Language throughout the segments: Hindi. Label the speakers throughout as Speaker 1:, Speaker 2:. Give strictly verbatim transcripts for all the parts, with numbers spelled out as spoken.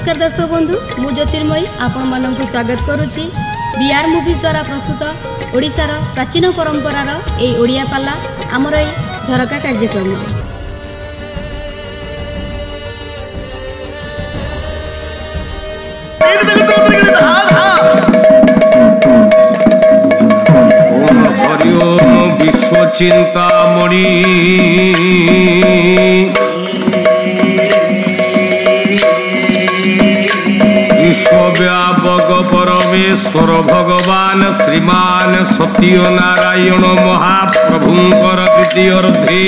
Speaker 1: नमस्कार दर्शक बंधु मु ज्योतिर्मयी आपण मानक स्वागत करुच्ची बीआर मूवीज द्वारा प्रस्तुत ओडिशार प्राचीन परंपरार ए ओडिया पाला आमर ए झरका कार्यक्रम
Speaker 2: विश्व चिंतामणि विश्वव्यापक परमेश्वर भगवान श्रीमान सत्य नारायण महाप्रभुंकर द्वितीयर्धे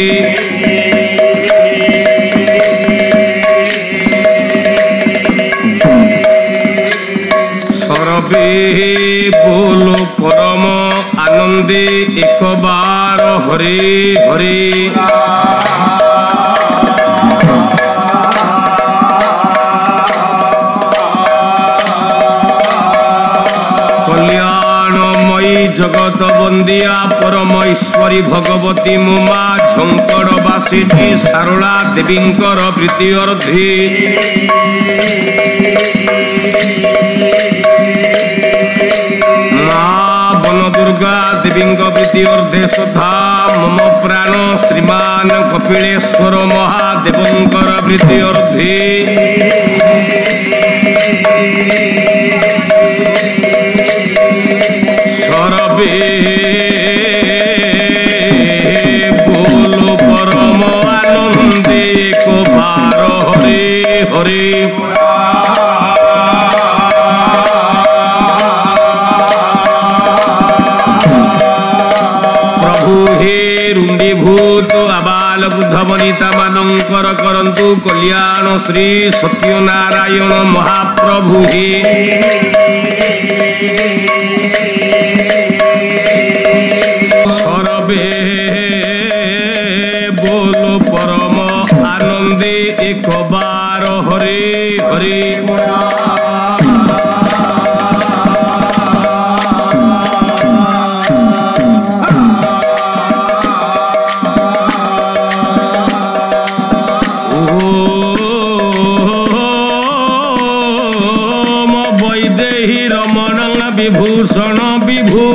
Speaker 2: सर्वे बोलो परम आनंदे एक बार हरे हरे जगत बंदिया परम ईश्वरी भगवती मुमा झंकड़वासिनी सारला देवींकर प्रीतिअर्धे माँ बन दुर्गा देवींक प्रीतिअर्धे सदा मम प्राण श्रीमान कपिलेश्वर महादेवंकर प्रीतिअर्धे सर्वे बोलो परम आनंदे एक बार हरे हरे प्रभु हे रुंडीभूत आबाल वृद्ध वनिता मानकर करंतु कल्याण श्री सत्यनारायण महाप्रभु हे सर्वे बोलो परम आनंदे एक बार हरे हरे ओम वैदेही रमण विभूषण विभू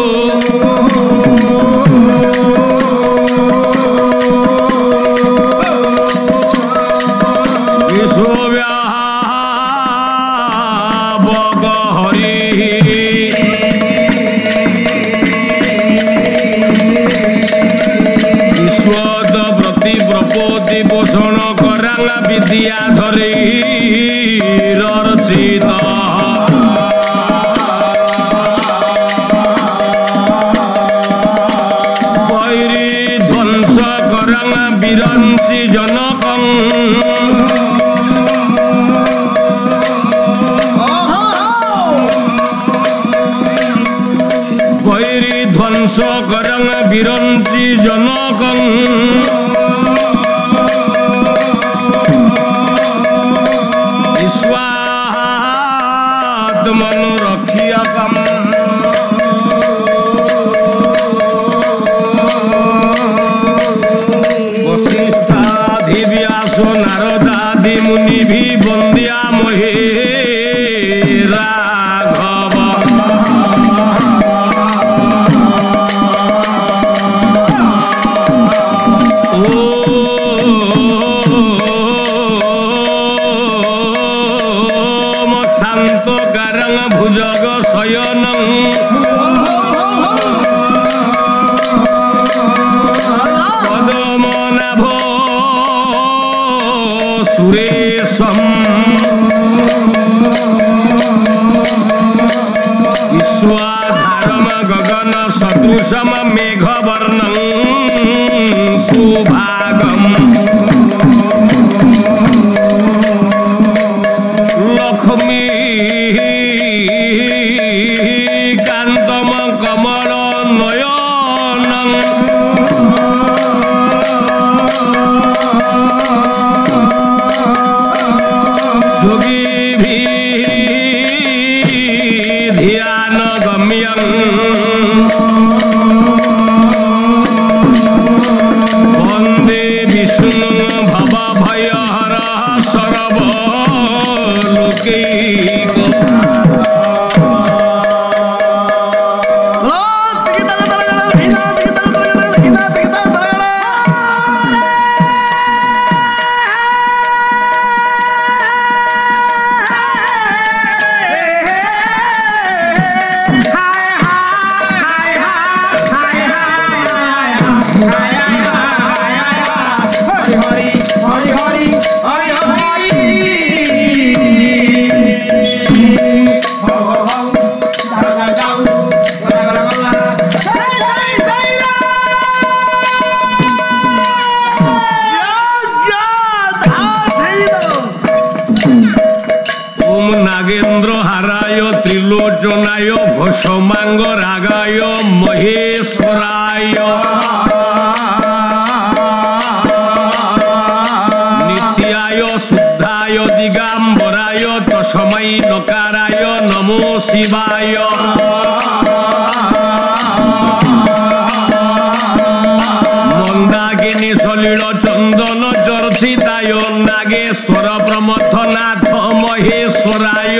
Speaker 2: विद्या धरी रचित वैरी ध्वंस करंग विरंची जनक वैरी ध्वंस करंग विरंची जनक मन रखिया कम वशिष्ठादि व्यास नारदादि मुनि भी बंदिया मोहे राघव ओम शांत भुजग शयन पदमनाभ सुरेशम विश्वाधारम गगन सदृशम मेघवर्णं सुभागम लक्ष्मी कांतम कमल नयन जोगी भी ध्यान गम्यं वंदे विष्णु भव भयहर सर्व लोक परमांग रागाय महेश्वराय नित्याय शुद्धाय दिगंबराय तस्मै नकाराय नमो शिवाय मंदाकिनी सलिल चंदन चर्चिताय नागेश्वर प्रमथनाथ महेश्वराय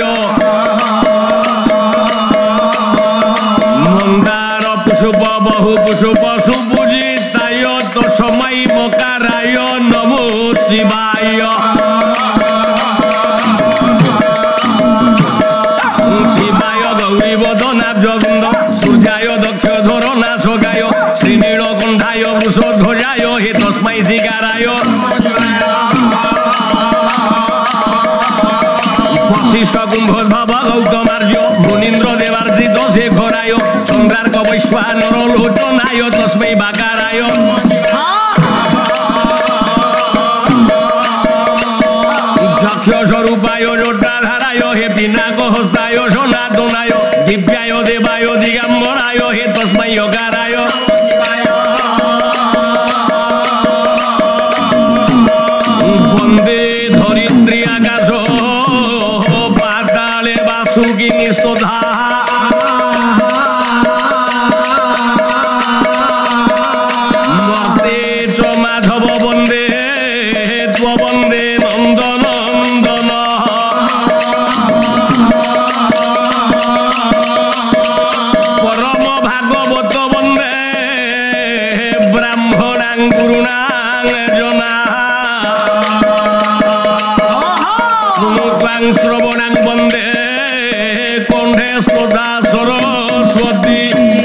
Speaker 2: मंदार पुष्प बहु पुष्प सुपूजिताय तस्मै मकाराय नमो शिवाय शिवाय गौरी वदना जगन्द सूर्याय दक्ष धरना सगाय श्रीनीलकंठाय वृषध्वजाय हे तस्मै शिकाराय वशिष्ठ कुंभोद्भव गौतमार्य मुनीन्द्र देवार्जित शेखराय चंद्रार्क वैश्वानर लोचनाय तस्मै बाकाराय दक्ष स्वरूपाय जटाधाराय हे पिनाक हस्ताय सनातनाय दिव्याय देवाय दिगंबराय हे तस्मै यकाराय वंदे धरित्री आकाश पाताले वासुकिनी स्तोधा मर्ते च माधव वंदे त्ववंदे नंदनंदन परम भागवत वंदे ब्राह्मणां गुरुणां जना मुमुक्तां श्रवणां वंदे कंठे स्तोधा सरस्वती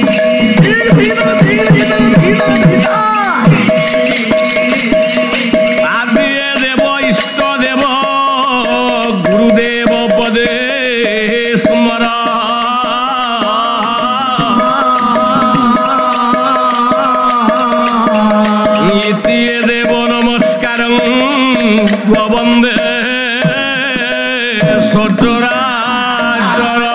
Speaker 2: आदिये देव इष्ट देव गुरुदेव पदे स्मर इति देव नमस्कारं वन्दे सचराचर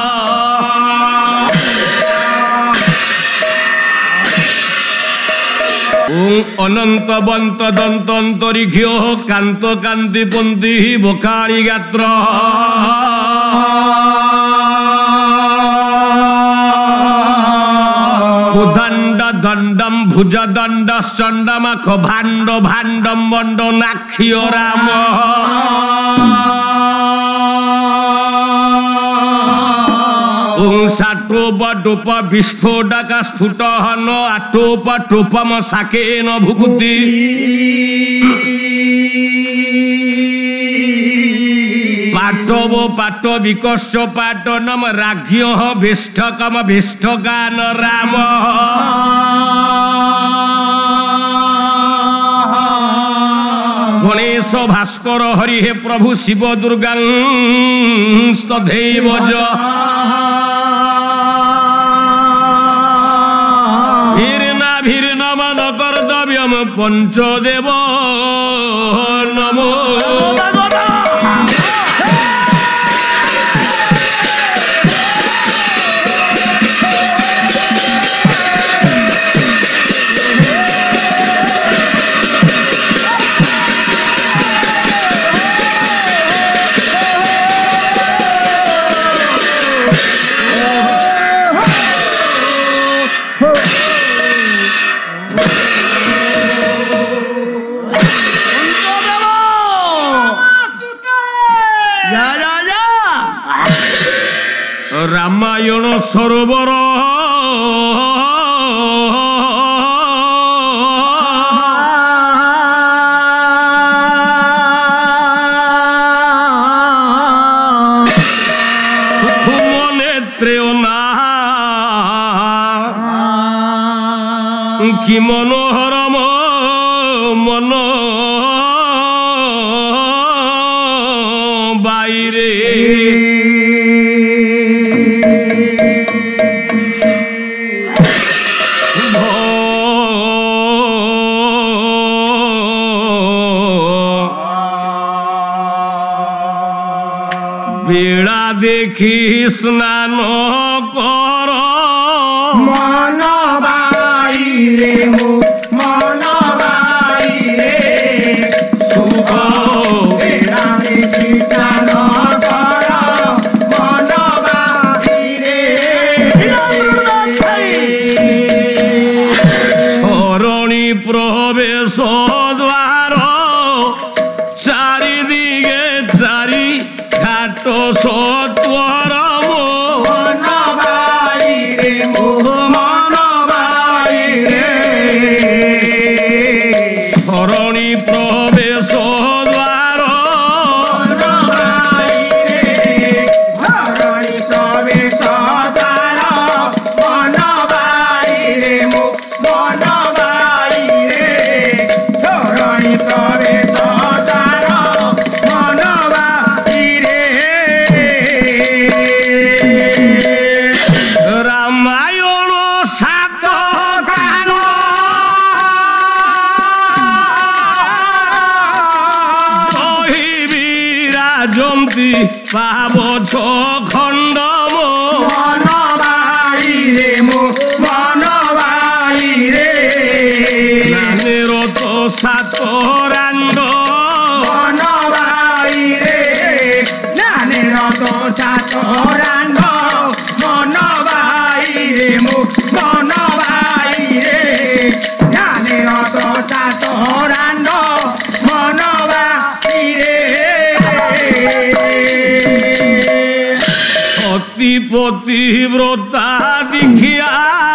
Speaker 2: ओं अनंत बंत दंतंतरिक्ष्य कांत कांति पंति बकाळी गात्र उदंड दंडम भुज दंडश्चंडमख भांड भांडम मंड नाक्ष्य राम ओं साटोप टोप विस्फोटक स्फुटहन आटोप टोपम साकेन भुकुति पाटव पाट विकर्ष पाटनम राज्ञ भेष्ठकम भेष्ठकान राम गणेश भास्कर हरि हे प्रभु शिव दुर्गा तथैव च भीर्ना भीर्नमन कर्तव्यम पंचदेव नमो रामायण सरोवर कि मनोहर मन बाईरे बेड़ा देखी स्नान कर
Speaker 3: मन बाई रे मो मन बाई रे सुख बेड़ा देखी चाल कर मन बाई रे
Speaker 2: शरणी प्रवेश द्वार चारिदिगे चारि घाट सत्वर
Speaker 3: मन बाई रे मो मन बाई रे
Speaker 2: शरणी प्रवेश द्वार
Speaker 3: मन बाई रे धरणी प्रवेश द्वार मन बाई रे मो मन बाई रे धरणी प्रवेश द्वार मन बाई रे
Speaker 2: रामायण सात गान কহিবি রাজন্তি পাব খণ্ড
Speaker 3: मन बाई रे मो मन बाई रे
Speaker 2: নানের তো সাত রান্ড
Speaker 3: मन बाई रे नाने रतो चातो रांड मन बाई रे मो मन बाई रे नाने रतो चातो रांड मन बाई रे
Speaker 2: অতিপতি ব্রতা দেখিয়া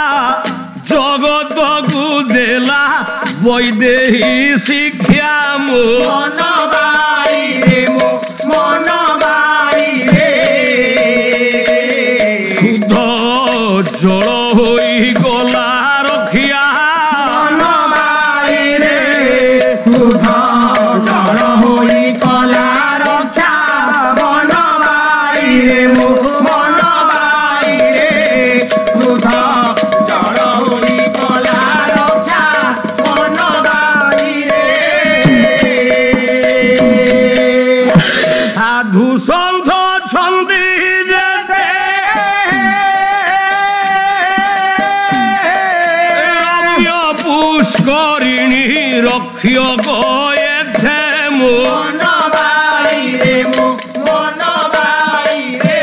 Speaker 2: জগতকু দেলা বৈদেহী শিক্ষা মো
Speaker 3: मन बाई रे मो मन बाई रे
Speaker 2: শুদ্ধ জড় হই গলা রখিয়া
Speaker 3: मन बाई रे सुध जड़ होई कला रक्षा मन बाई रे मो मन बाई रे सुध जड़ होई कला रक्षा मन बाई रे
Speaker 2: সাধু সন্থ ছন্দি যেতে রম্য পুষ্করিণী রক্ষ্য গয়েছে মো
Speaker 3: मन बाई रे मो मन बाई रे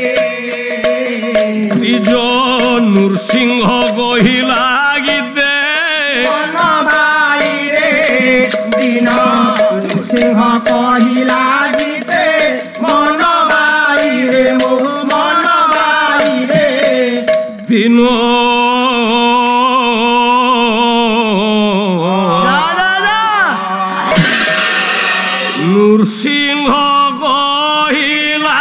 Speaker 2: নিজ নৃসিংহ গহিলা গীতে
Speaker 3: मन बाई रे दिन सिंह कहिला जीते मन बाई रे मो मन बाई रे
Speaker 2: দিন নৃসিংহ গহিলা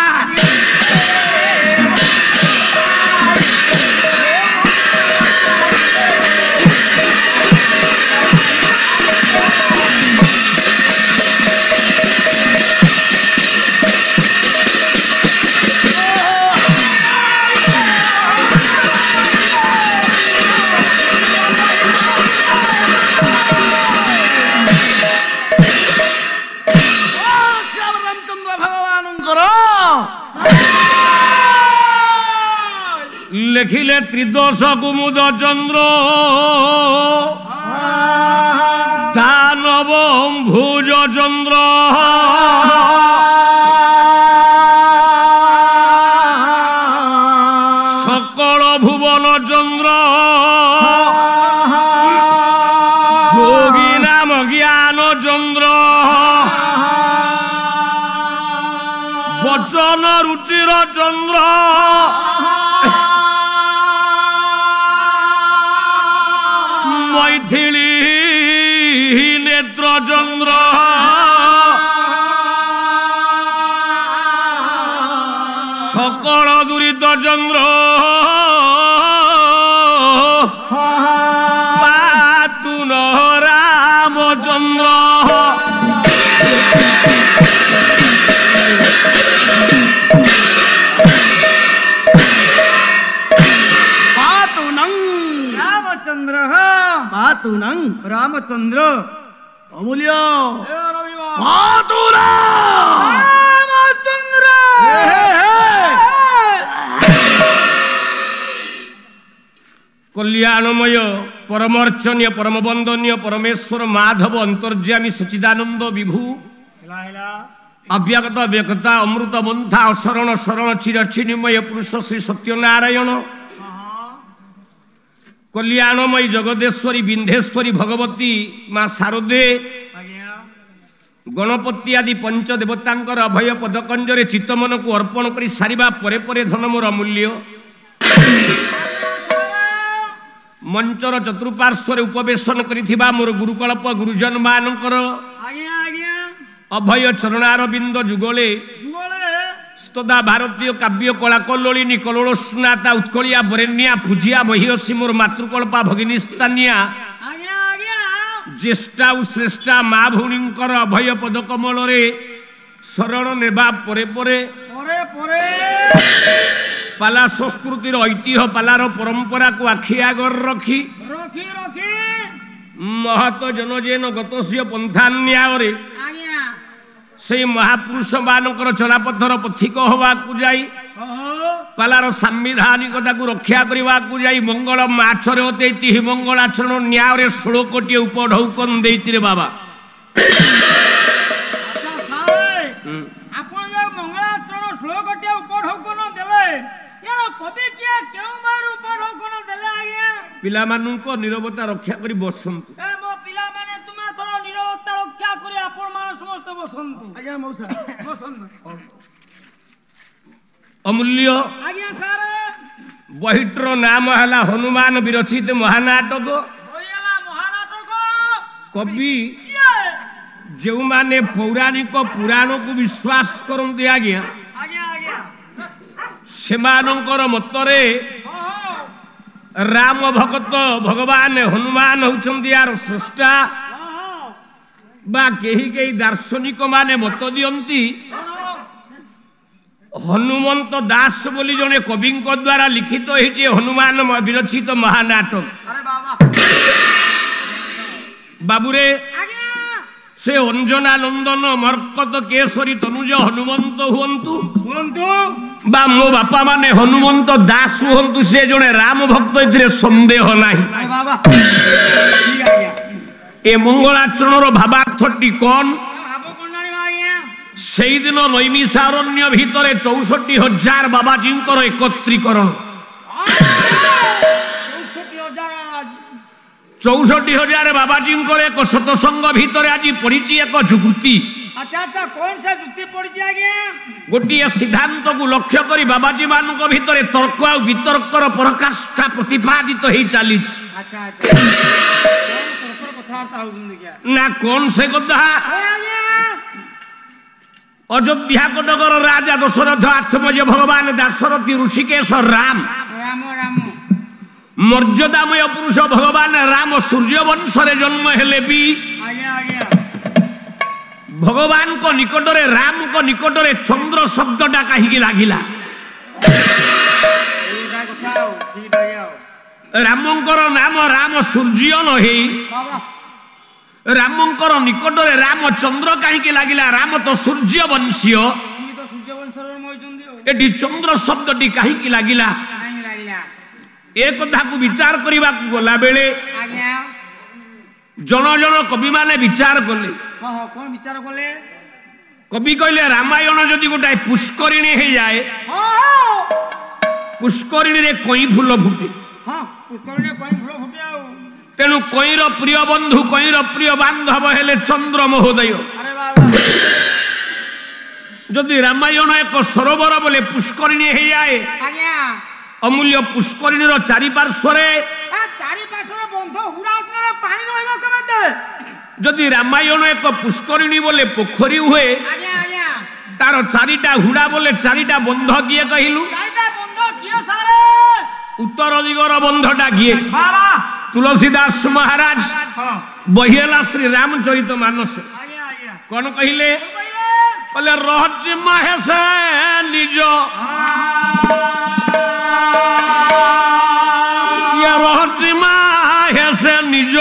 Speaker 2: লেখিলে ত্রিদশ কুমুদ চন্দ্র দানব ভুজ চন্দ্র সকল ভুবন চন্দ্র যোগী নাম জ্ঞান চন্দ্র বচন রুচির চন্দ্র মৈথিলী নেত্র চন্দ্র সকল দুরিত চন্দ্র পাতুন রামচন্দ্র
Speaker 3: रामचंद्र
Speaker 4: मातुनं
Speaker 3: रामचंद्र
Speaker 4: अमूल्य
Speaker 3: मातुरा रामचंद्र
Speaker 2: कल्याणमय परमर्चनीय परमवंदनीय परमेश्वर माधव अंतर्यामी सच्चिदानंद विभू अव्यक्त व्यक्ता अमृत मंथा शरण शरण चिरचिन्मय पुरुष श्री सत्यनारायण कल्याणमयी जगदेश्वरी विंध्येश्वरी भगवती माँ शारदे गणपति आदि पंच देवतांकर अभय पदकंजरे चित्तमन को अर्पण कर सारिबा परे परे धन मोर अमूल्य मंचर चतुर्पार्श्व उपवेशन करिथिबा मोर गुरुकल्प गुरुजन मानकर अभय चरणारविंद जुगले स्तदा भारतीय काव्य कला कल्लोलिनी कलोलस्नाता उत्कलिया बरेण्या पूजिया महिषी मोर मातृकल्पा भगिनी स्थानिया ज्येष्ठा श्रेष्ठा माँ भौणींकर अभय पदकमल शरण नेबा परे परे पाला संस्कृतिर ऐतिह्य पालार परंपरा को आखि आगर रखी महत जनजेन गतस्य पंथान्याय से महापुरुष मानकर चलापथर पथिक हवा को जाई पालार सांविधानिकता को रक्षा करने को जाई मंगल आचरण होते मंगलाचरण न्याय षोल कोटी उपढौकन देछि रे बाबा पिला मानुको निरवता रक्षा करी बसंतु
Speaker 3: ए मो पिला माने तुमे थरो निरवता रक्षा करी आपण मान समस्त बसंतु
Speaker 4: आज्ञा मौसा
Speaker 3: बसंतु
Speaker 2: अमूल्य
Speaker 3: आज्ञा सर
Speaker 2: बहिट्र नाम हला हनुमान विरचित महानाटक
Speaker 3: होयला महानाटक
Speaker 2: कवि जो माने पौराणिक पुराण को विश्वास करते आज्ञा
Speaker 3: आज्ञा आज्ञा
Speaker 2: सेमानंकर मतरे राम भक्त भगवान हनुमान होउछन्ती यार स्रष्टा बा केही केही दार्शनिक माने मत दियंती हनुमंत दास बोली जने कवि द्वारा लिखित होइछे हनुमान विरचित महानाटक
Speaker 3: अरे बाबा
Speaker 2: बाबूरे से अंजना नंदन मर्कत केसरी तनुज हनुमंत हुंतु
Speaker 3: हुंतु
Speaker 2: बा मो बापा माने हनुमंत दास हुंतु से जने राम भक्त इतरे संदेह नाही
Speaker 3: अरे बाबा ठीक आ गया
Speaker 2: ए मंगलाचरण रो भावार्थटी कोन
Speaker 3: भाबो कोनानी आज्ञा
Speaker 2: सेई दिन नैमिषारण्य भितरे चौसठ हजार बाबाजींकर एकत्रीकरण चौसठ हजार बाबाजींकर एक सतसंग भितर आज पड़ी एक जुगुती
Speaker 3: अच्छा अच्छा कौन सा जुक्ति पड़ी आज्ञा
Speaker 2: गोटे सिद्धांत को लक्ष्य करी बाबाजी मान भितर तर्क आ वितर्कर पराकाष्ठा प्रतिपादित हो चली
Speaker 3: अच्छा अच्छा कौन कथावार्ता होउछन क्या
Speaker 2: ना कौन से कथा अयोध्या कटकर राजा दशरथ आत्मज भगवान दाशरथी ऋषिकेश राम
Speaker 3: राम राम
Speaker 2: मर्यादामय पुरुष भगवान राम सूर्य वंश जन्म हेले भी
Speaker 3: आज्ञा आज्ञा
Speaker 2: भगवान को निकटरे राम को निकटरे चंद्र शब्दटा कहीं लगिला रामंकर नाम राम सूर्य नहे रामंकर निकटरे राम चंद्र कहीं लगिला राम तो सूर्य वंशीय एटी चंद्र शब्दटी कहीं लगिला एक कथा को विचार करने को गला बेले जन जन कवि माने विचार कले
Speaker 3: कौन विचार कले
Speaker 2: कवि कहले रामायण जदि गोटाए पुष्करिणी हो जाए पुष्करिणी रे कई फूल फुटे तेणु कईर प्रिय बंधु कईर प्रिय बांधव हेले चंद्र महोदय जदि रामायण एक सरोवर बोले पुष्करिणी हो जाए अमूल्य पुष्करिणी चारि पार्श्वे जदि रामायण एक पुष्करिणी बोले पोखरी हुए तार चारिटा हुड़ा बोले चारिटा बंध किए कहलु उत्तर दिगर बंधटा किए तुलसीदास महाराज बहिला श्री रामचरित मानस कौन कहले कहले रहस्य महेश निज ये रहस्य महेश निज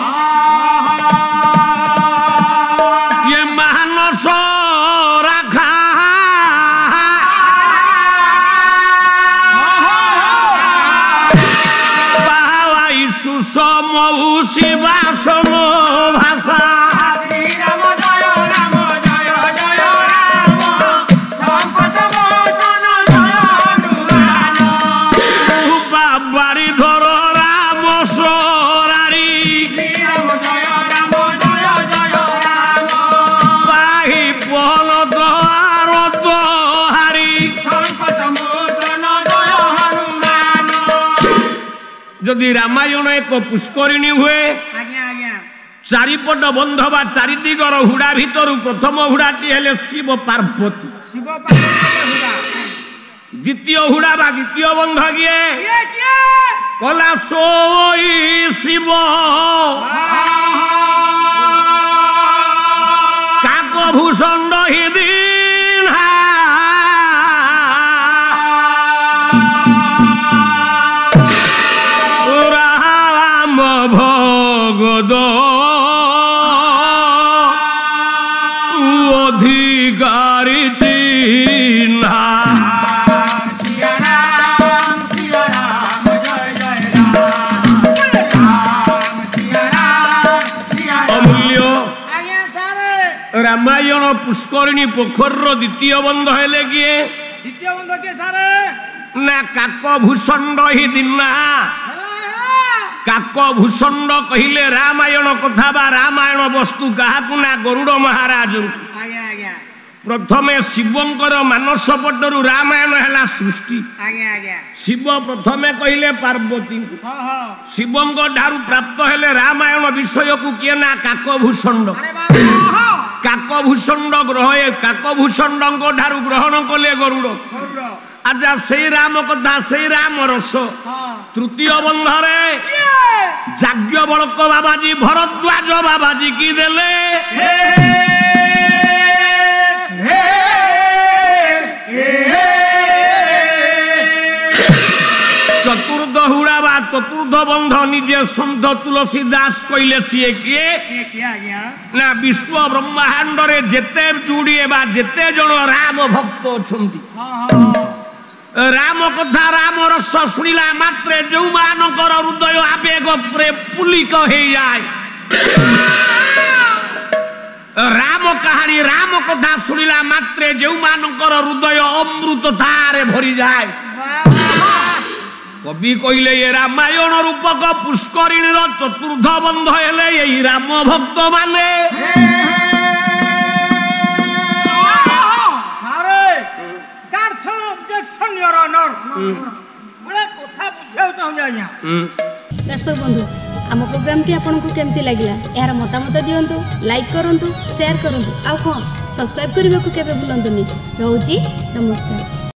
Speaker 2: ये महानस राखा पाव ସୁଷମ ଶିବାସନ ଭାଷା
Speaker 3: ରାମ ଜୟ ରାମ ଜୟ ଜୟ ରାମ ସମ୍ପଦ ମୋଚନ ଜୟ ହନୁମାନ
Speaker 2: ବାବାରି ଧର ରାମ ସରାରି
Speaker 3: ରାମ ଜୟ ରାମ ଜୟ ଜୟ ରାମ
Speaker 2: ପାହି ପହଲ ଦ୍ୱାର ହାରି
Speaker 3: ସମ୍ପଦ ମୋଚନ ଜୟ ହନୁମାନ
Speaker 2: ଯଦି ରାମାୟଣ ଏକ ପୁଷ୍କରିଣୀ ହୁଏ
Speaker 3: ଆଜ୍ଞା ଆଜ୍ଞା
Speaker 2: ଚାରିପଟ ବନ୍ଧ ବା ଚାରି ଦିଗର ହୁଡ଼ା ଭିତରୁ ପ୍ରଥମ ହୁଡ଼ାଟି ହେଲେ ଶିବ ପାର୍ବତୀ
Speaker 3: ଶିବ ପାର୍ବତୀ ହୁଡ଼ା
Speaker 2: ଦ୍ୱିତୀୟ ହୁଡ଼ା ବା ଦ୍ୱିତୀୟ ବନ୍ଧ କିଏ
Speaker 3: କିଏ କିଏ
Speaker 2: କଲା ସୋଇ ଶିବ କାକ ଭୂଷଣ୍ଡ ହି ଦୀର୍ଘା ରାମ ଭଗଦ ଅଧିକାରୀ ଚିହ୍ନା
Speaker 3: ସିୟା ରାମ ସିୟା ରାମ ଜୟ ଜୟ ରାମ ସିୟା ରାମ ସିୟା ରାମ
Speaker 2: ଅମୂଲ୍ୟ
Speaker 3: ଆଜ୍ଞା ସାର୍
Speaker 2: ରାମାୟଣ ପୁଷ୍କରିଣୀ ପୋଖରୀର ଦ୍ୱିତୀୟ ବନ୍ଧ ହେଲେ କିଏ
Speaker 3: ଦ୍ୱିତୀୟ ବନ୍ଧ କିଏ ସାର୍
Speaker 2: ନା କାକ ଭୂଷଣ୍ଡ ହି ଦିନା କାକ ଭୂଷଣ୍ଡ କହିଲେ ରାମାୟଣ କଥା ବା ରାମାୟଣ ବସ୍ତୁ କାହାକୁ ନା ଗରୁଡ଼ ମହାରାଜଙ୍କୁ
Speaker 3: ଆଜ୍ଞା ଆଜ୍ଞା
Speaker 2: ପ୍ରଥମେ ଶିବଙ୍କର ମାନସ ପଟରୁ ରାମାୟଣ ହେଲା ସୃଷ୍ଟି
Speaker 3: ଆଜ୍ଞା ଆଜ୍ଞା
Speaker 2: ଶିବ ପ୍ରଥମେ କହିଲେ ପାର୍ବତୀଙ୍କୁ
Speaker 3: ହଁ ହଁ
Speaker 2: ଶିବଙ୍କ ଠାରୁ ପ୍ରାପ୍ତ ହେଲେ ରାମାୟଣ ବିଷୟକୁ କିଏ ନା କାକ ଭୂଷଣ୍ଡ
Speaker 3: ଆରେ ବାବା
Speaker 2: କାକ ଭୂଷଣ୍ଡ ଗ୍ରହ କାକ ଭୂଷଣ୍ଡଙ୍କ ଠାରୁ ଗ୍ରହଣ କଲେ ଗରୁଡ଼
Speaker 3: ଗରୁଡ଼
Speaker 2: ଆଚ୍ଛା ସେଇ ରାମ କଥା ସେଇ ରାମ ରସ
Speaker 3: ହଁ
Speaker 2: ତୃତୀୟ ବନ୍ଧରେ ଯାଜ୍ଞବଳକ ବାବାଜୀ ଭରଦ୍ୱାଜ ବାବାଜୀ କି ଦେଲେ ଚତୁର୍ଥ ହୁଡ଼ା ବା ଚତୁର୍ଥ ବନ୍ଧ ନିଜେ ସନ୍ଥ ତୁଳସୀ ଦାସ କହିଲେ ସିଏ କିଏ
Speaker 3: କିଏ କିଏ ଆଜ୍ଞା
Speaker 2: ନା ବିଶ୍ୱ ବ୍ରହ୍ମାଣ୍ଡରେ ଯେତେ ଯୋଡ଼ିଏ ବା ଯେତେ ଜଣ ରାମ ଭକ୍ତ ଅଛନ୍ତି
Speaker 3: ହଁ ହଁ
Speaker 2: ରାମ କଥା ରାମ ରସ ଶୁଣିଲା ମାତ୍ରେ ଯେଉଁମାନଙ୍କର ହୃଦୟ ଆବେଗ ପୁଲିକ ହେଇଯାଏ ରାମ କାହାଣୀ ରାମ କଥା ଶୁଣିଲା ମାତ୍ରେ ଯେଉଁମାନଙ୍କର ହୃଦୟ ଅମୃତତାରେ ଭରିଯାଏ କବି କହିଲେ ଏ ରାମାୟଣ ରୂପକ ପୁଷ୍କରିଣୀର ଚତୁର୍ଥ ବନ୍ଧ ହେଲେ ଏଇ ରାମ ଭକ୍ତ ମାନେ
Speaker 1: दर्शक बंधु आम प्रोग्राम टी आपको केमती लगिला यार मतामत दियंतु लाइक करंतु शेयर करंतु आउ कौन सब्सक्राइब करने को केबे भूलंतुनी रहउची नमस्कार।